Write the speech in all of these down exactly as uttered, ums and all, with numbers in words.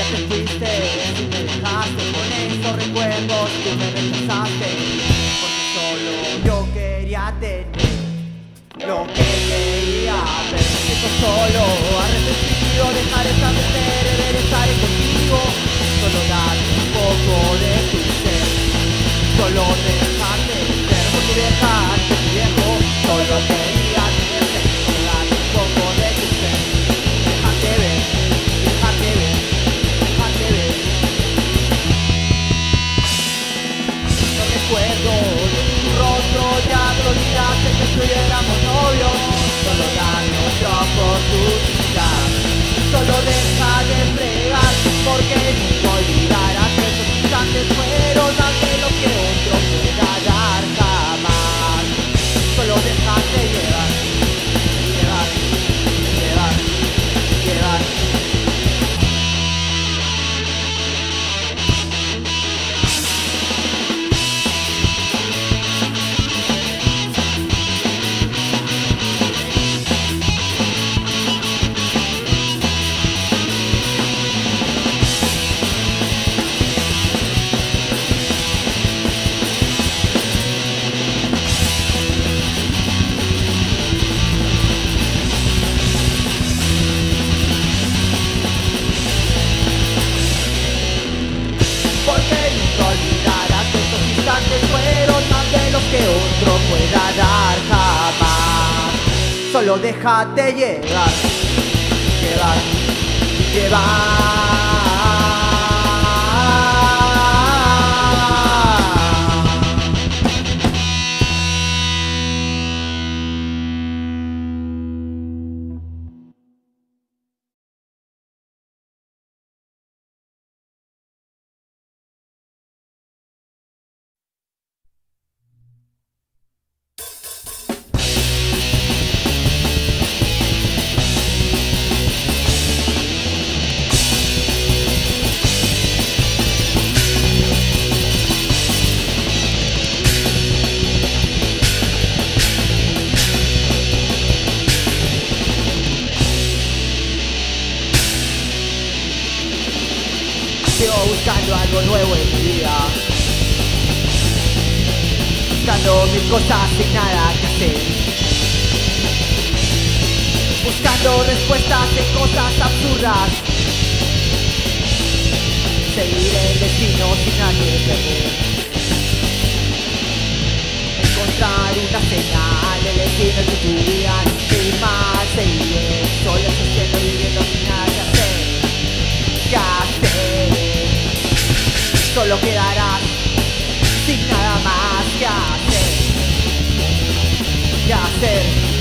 te fuiste y me dejaste con esos recuerdos que me rechazaste, porque solo yo quería tener lo que quería, pero me siento solo, arrepentido, dejar esta meter, regresar contigo, solo darte un poco de tu ser, solo dejarte ser por tu vieja, por tu viejo, solo quería tenerte, solo darte un poco de tu ser, dejarte ver, dejarte ver, dejarte ver. No recuerdo de tu rostro, ya te lo olvidaste que estuviéramos novios, solo dame otra oportunidad, solo deja de fregar, porque nunca olvidarás que esos instantes fueron más de lo que otro pueda dar jamás, solo déjate llevar, llevar, llevar, llevar. Que otro pueda dar jamás, solo déjate llegar, llevar, llevar. Sigo buscando algo nuevo en mi vida, buscando mil cosas sin nada que hacer, buscando respuestas en cosas absurdas, seguir el destino sin nada que perder, encontrar una señal, elegir el futuro, seguir mal, seguir bien, solo existiendo, viviendo sin nada que hacer, que hacer. Solo quedarás sin nada más que hacer, que hacer.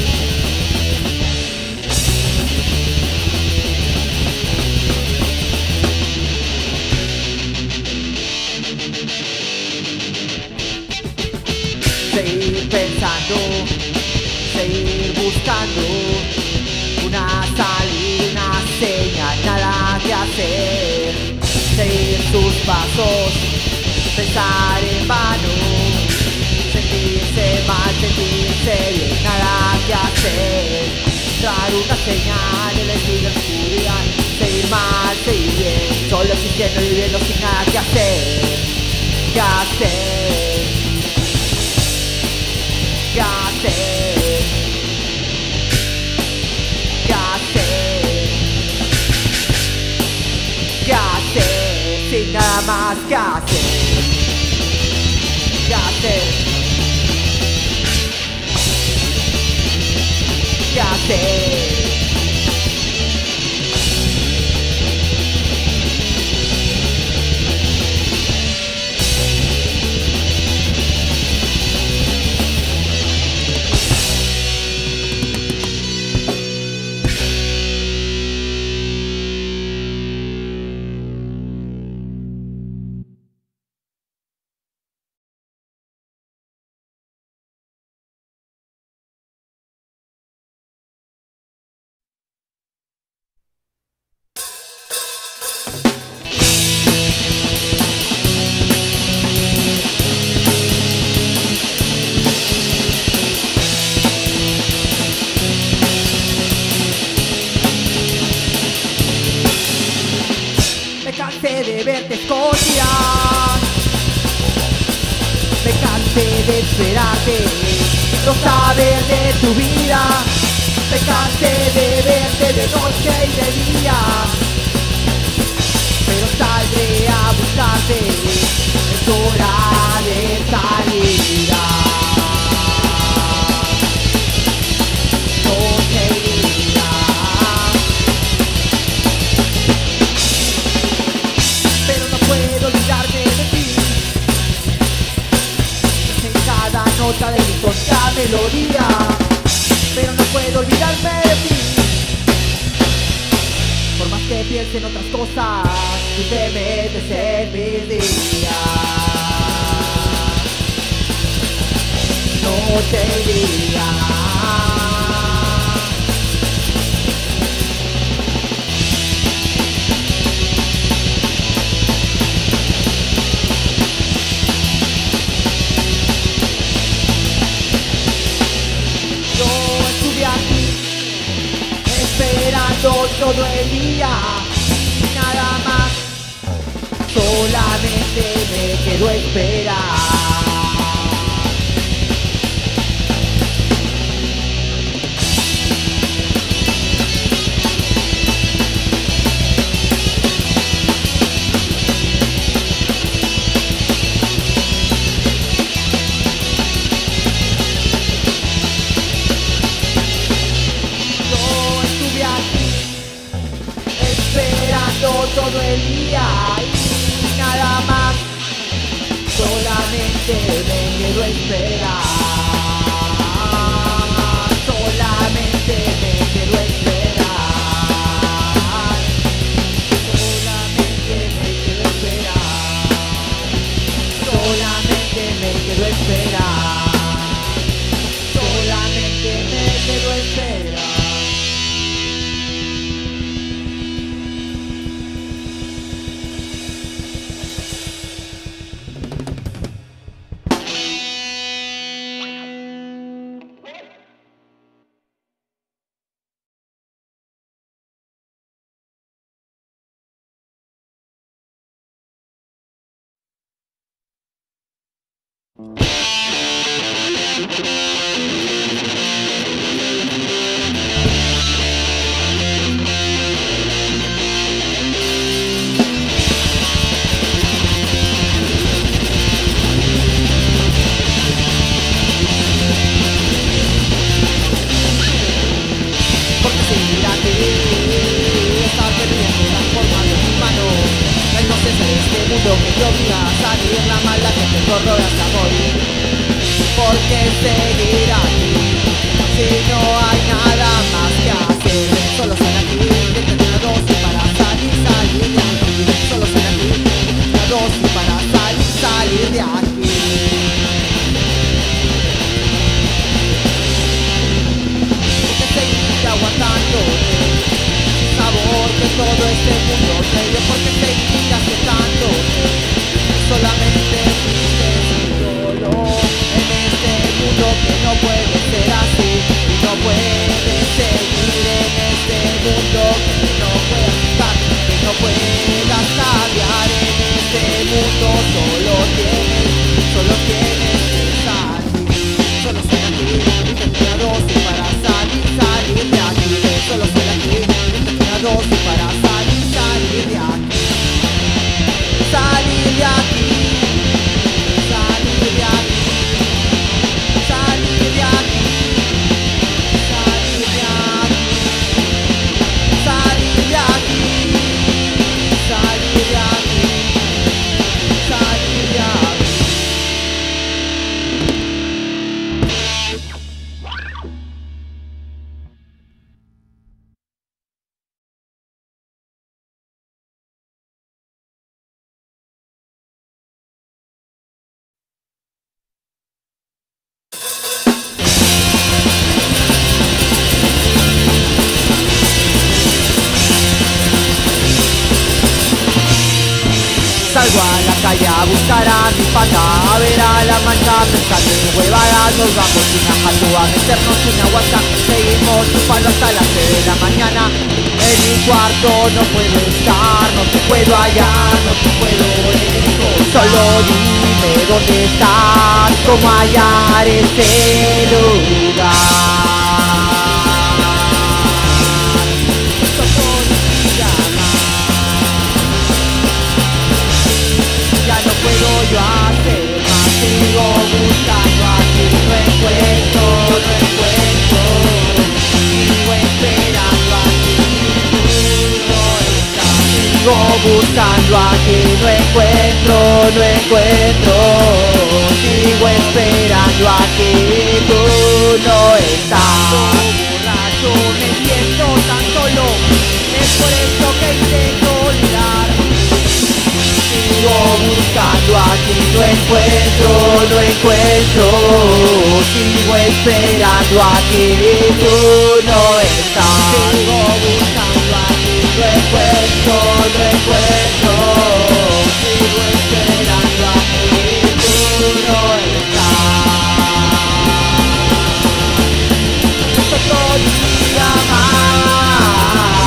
Seguir pensando, seguir buscando una salida, una señal, nada que hacer. Seguir sus pasos, pensar en vano, sentirse mal, sentirse bien, nada que hacer. Dar una señal, elegir el futuro, seguir mal, seguir bien, solo existiendo y viviendo sin nada que hacer, que hacer, que hacer, que hacer, que hacer. Sin nada más que hacer, que hacer, que hacer. cansé de verte escondida, me cansé de esperarte, no saber de tu vida, me cansé de verte de noche y de día, pero saldré a buscarte, es hora de salida. Noche y día, pero no puedo olvidarme de ti, en cada nota de mi tonta melodía, pero no puedo olvidarme de ti. Por más que piense en otras cosas, tú te metes en mis días. Noche y día, yo estuve aquí esperando todo el día y nada más, solamente me quedo esperar. Todo el día y nada más, solamente me quedo a esperar, solamente me quedo a esperar, solamente me quedo a esperar, solamente me quedo a esperar, solamente me quedo a esperar. Que te obliga a salir la mala que te corroe hasta morir. Porque seguir aquí si no hay nada más que hacer. Solo ser aquí, detente una dosis para salir, salir de aquí. Solo ser aquí, una dosis para salir, salir de aquí. Porque seguir aguantando sabor que todo este mundo te dio, porque seguir aceptando solamente tristes y dolor en este mundo que no puede ser así y no puede seguir en este mundo que no puede estar, que no puedas cambiar en este mundo. Solo tienes, solo tienes que salir, solo ser aquí, intenta una dosis para salir, salir de aquí. Solo ser aquí, intenta una dosis para salir, salir de aquí. Salir de aquí, salir de aquí, salir de aquí, salir de aquí, salir de aquí, salir de aquí, salir de aquí. Salgo a la calle a buscar a mi pata, a ver a la mancha pensando en huevadas. Nos vamos sin ajatu a meternos sin aguanta, seguimos chupando hasta las seis de la mañana. En mi cuarto no puedo estar, no te puedo hallar. Solo dime dónde estás, cómo hallar ese lugar. Solo dígame. Ya no puedo yo hacer más, sigo buscando aquí, no encuentro, no encuentro, sigo esperando aquí, tú no estás. Sigo buscando aquí, no encuentro, no encuentro, sigo esperando aquí, tú no estás. Borracho, me siento tan solo, es por eso que intento olvidar. Sigo buscando aquí, no encuentro, no encuentro, sigo esperando aquí, tú no estás. Sigo buscando aquí, no encuentro, no encuentro, sigo esperando aquí, tú no estás. Es otro día más,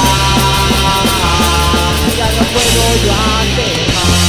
ya no puedo yo hacer más.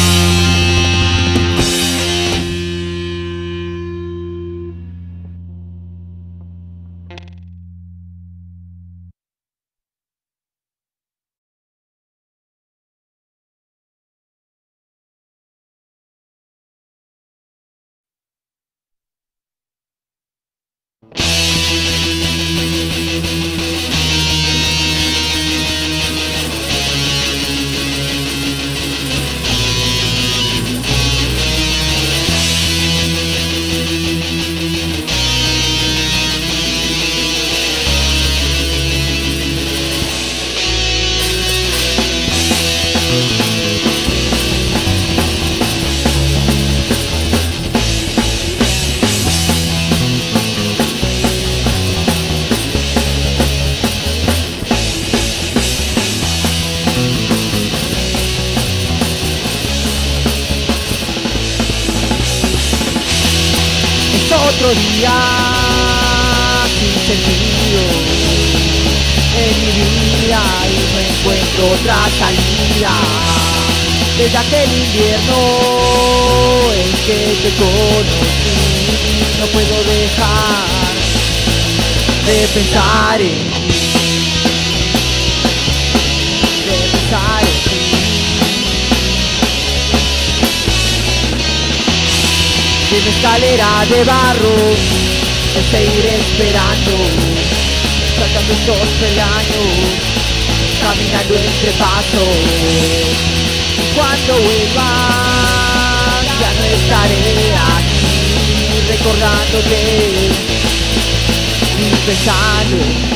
Otro día sin sentido en mi vida y no encuentro otra salida. Desde aquel invierno en que te conocí, no puedo dejar de pensar en ti, de pensar en ti. En una escalera de barro te seguiré esperando, saltando estos peldaños, caminando entre pasos. Cuando vuelvas ya no estaré aquí recordándote y pensando en ti.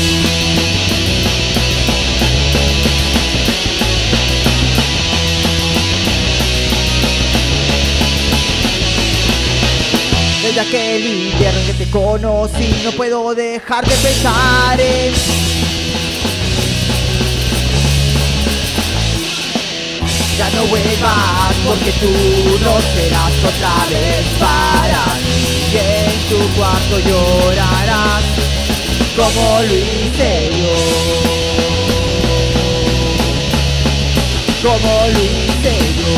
Desde aquel invierno en que te conocí, no puedo dejar de pensar en ti. Ya no vuelvas porque tú no serás otra vez para mí. Y en tu cuarto llorarás como lo hice yo, como lo hice yo.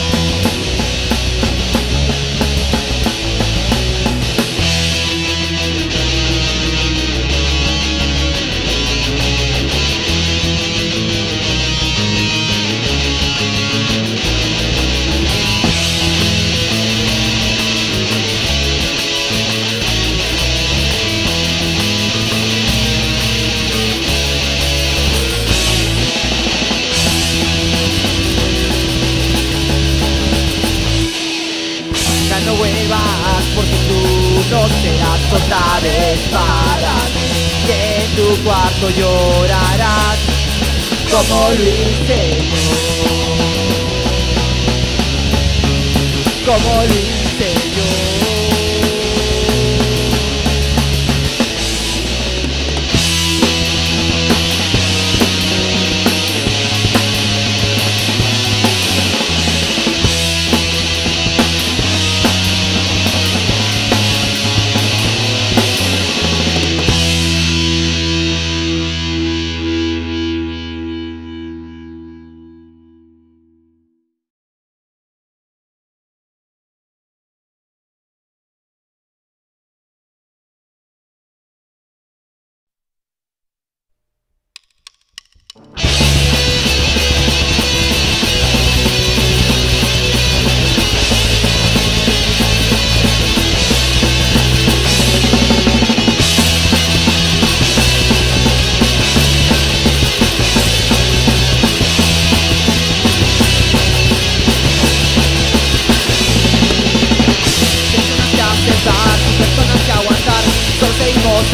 No vuelvas porque tú no serás otra vez para mí. Y en tu cuarto llorarás como lo hice yo, como lo hice yo.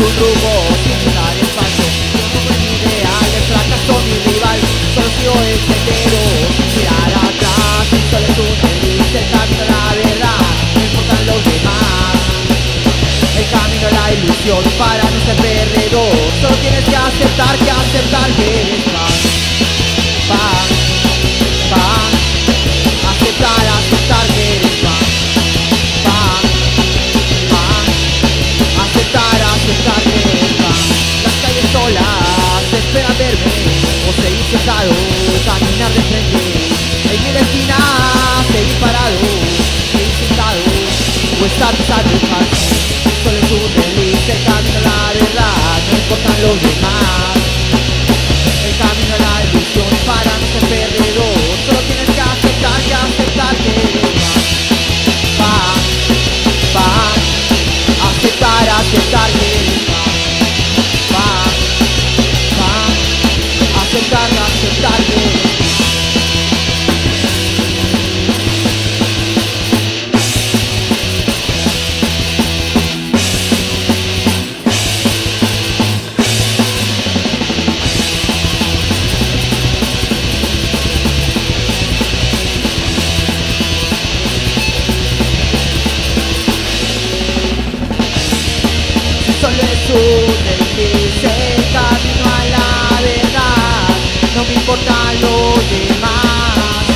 un rumbo sin dar espacio. Yo como mi ideal, el fracaso mi rival. Solo sigo el sendero sin mirar atrás. Solo es un feliz, el camino a la verdad. No importan los demás. El camino a la ilusión para no ser perdedor. Solo tienes que aceptar, que aceptar que eres fan. Fan, fan. Aceptar, aceptar que eres fan. Fan, fan. Aceptar, aceptar que eres fan. Las calles solas esperan verme, o seguir sentado, caminar de frente. En mi esquina, seguir parado, seguir sentado, o estar pisando el falso. Solo es un feliz, el camino a la verdad, no importan los demás. El camino a la ilusión para no ser perdedor. Solo tienes que aceptar, que aceptar que eres fan, fan. Aceptar, aceptar que eres fan, fan. Aceptar, aceptar que eres fan. Solo es un desliz, el camino a la verdad, no me importa lo demás.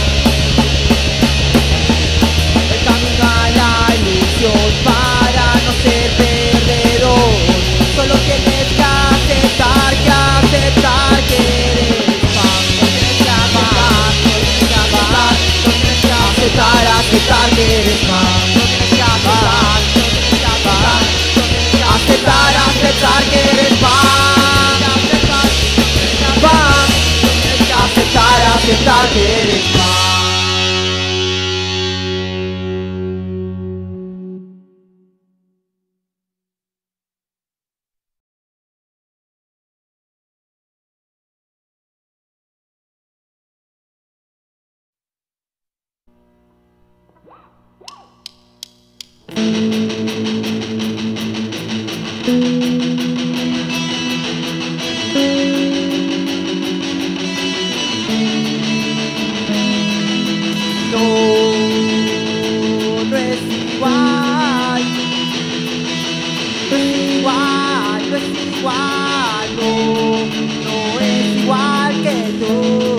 El camino a la ilusión para no ser perdedor. Solo tienes que aceptar, que aceptar que eres fan. No tienes que aceptar, no tienes que aceptar, no tienes que aceptar, aceptar que eres fan. No tienes que aceptar, no tienes que aceptar. Aceptar, aceptar que eres fan. Fan. Aceptar, aceptar que eres fan. No, no es igual, no es igual, no es igual, no, no es igual que tú,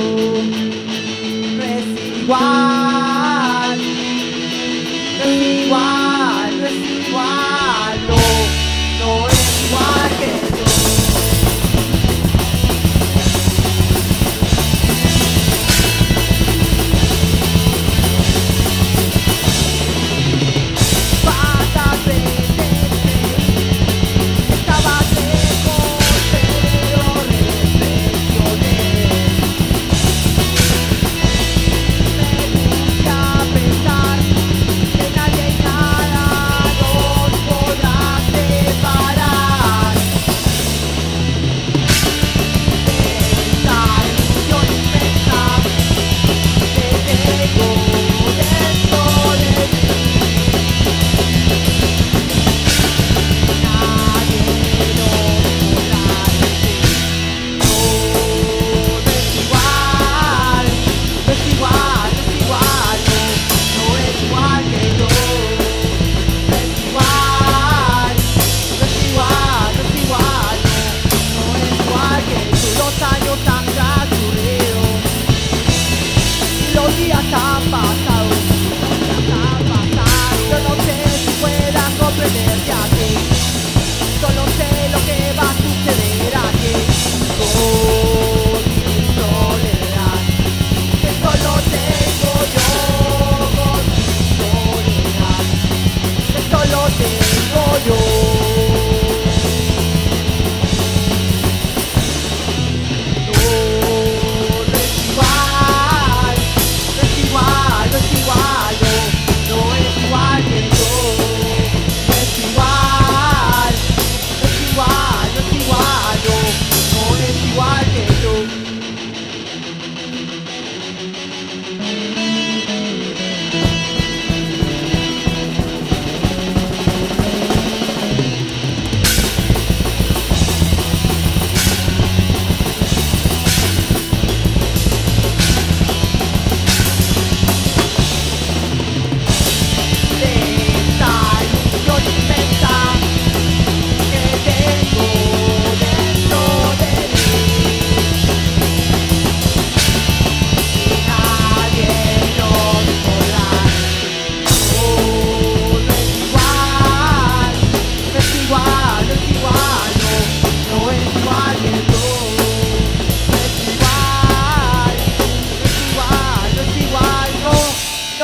no es igual, no es igual, no es igual, no, no es igual que tú. Pensar que nadie hay nada.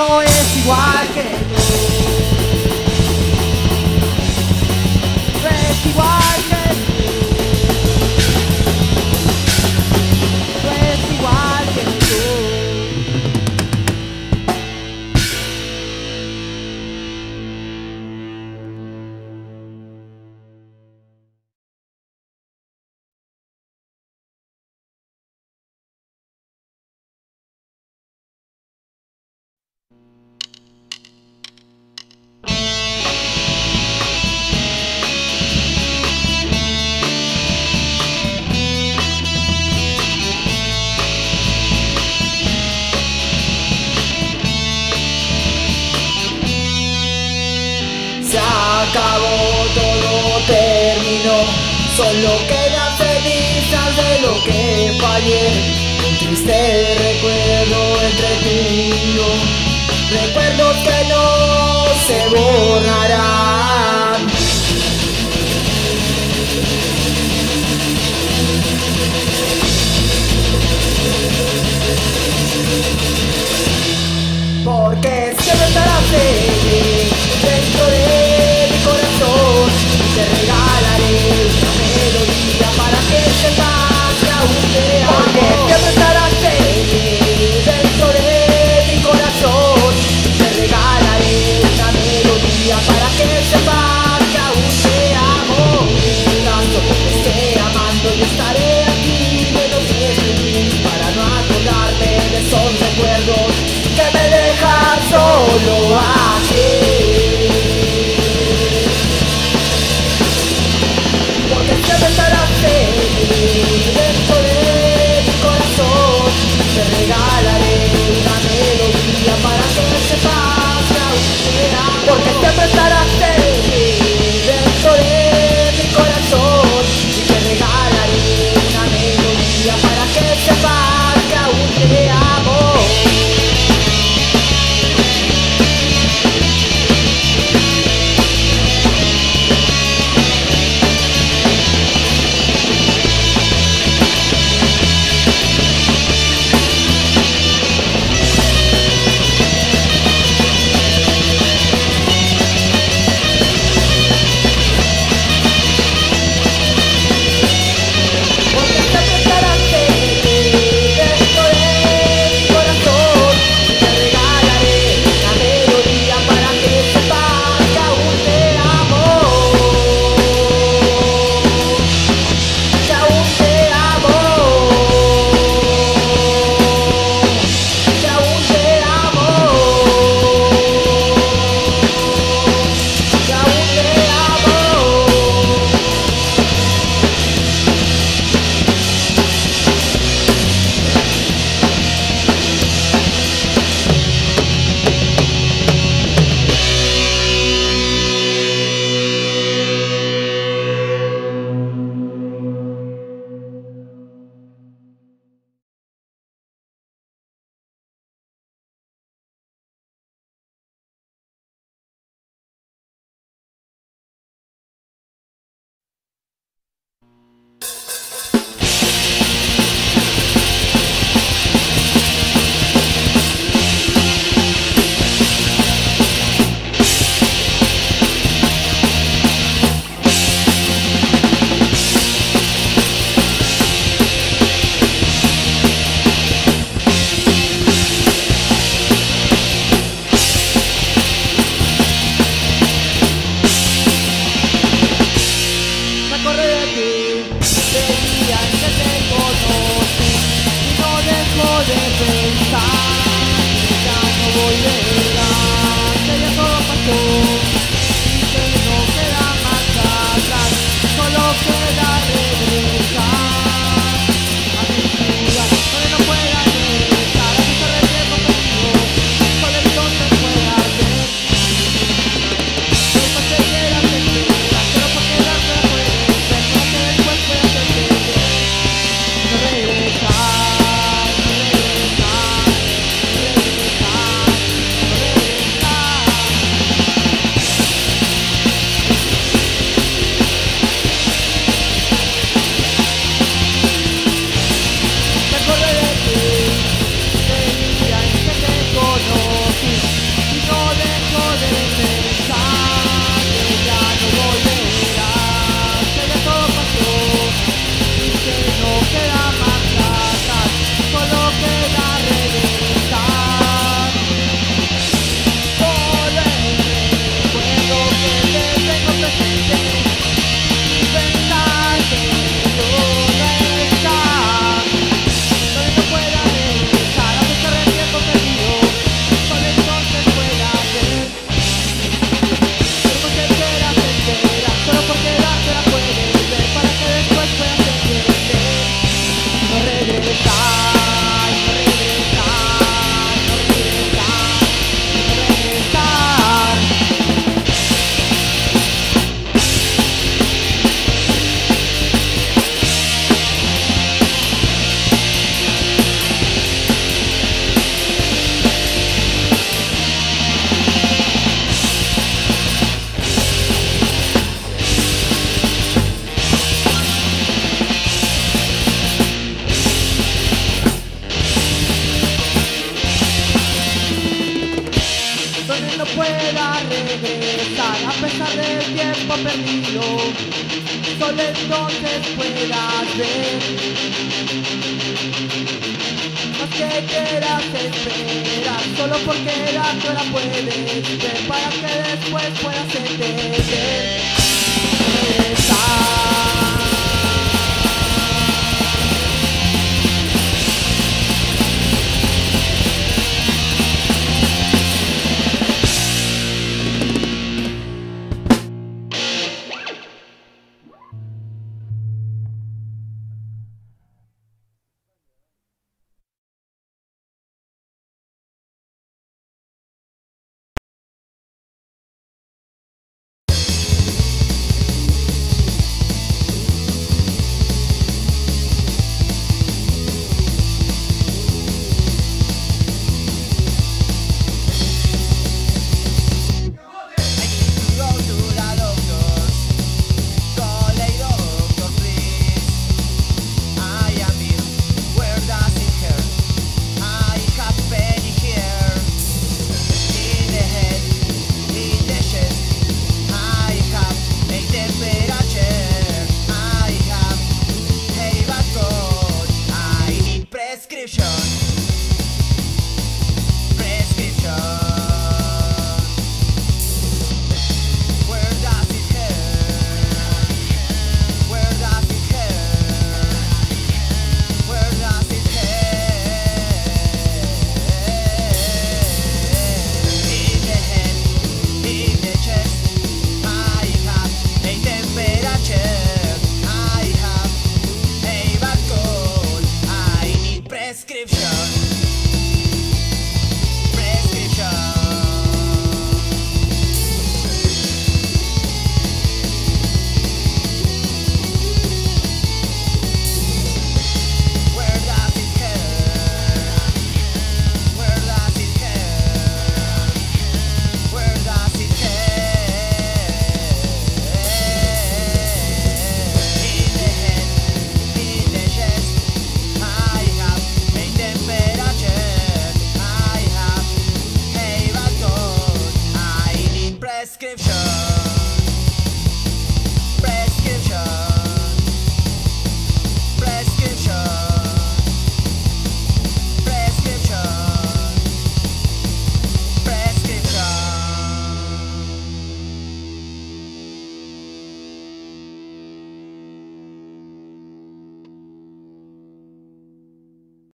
no es igual que tú. No es igual que tú. No es igual que tú. Se acabó, todo terminó, solo quedan cenizas de lo que fue ayer. Un triste recuerdo entre tú y yo, recuerdos que no se borrarán. Porque siempre estarás ahí, dentro de mi corazón. Te regalaré una melodía para que sepas que aún te amo. Porque siempre estarás ahí, dentro de mi corazón. Te regalaré una melodía para que sepas que aún te amo. Tanto que te esté amando y estaré aquí de los días para no acordarme de esos recuerdos. no puedas regresar a pesar del tiempo perdido. Solo entonces puedas ver. No que quieras esperar, solo porque la hora puedes ver, para que después puedas entender. Regresar.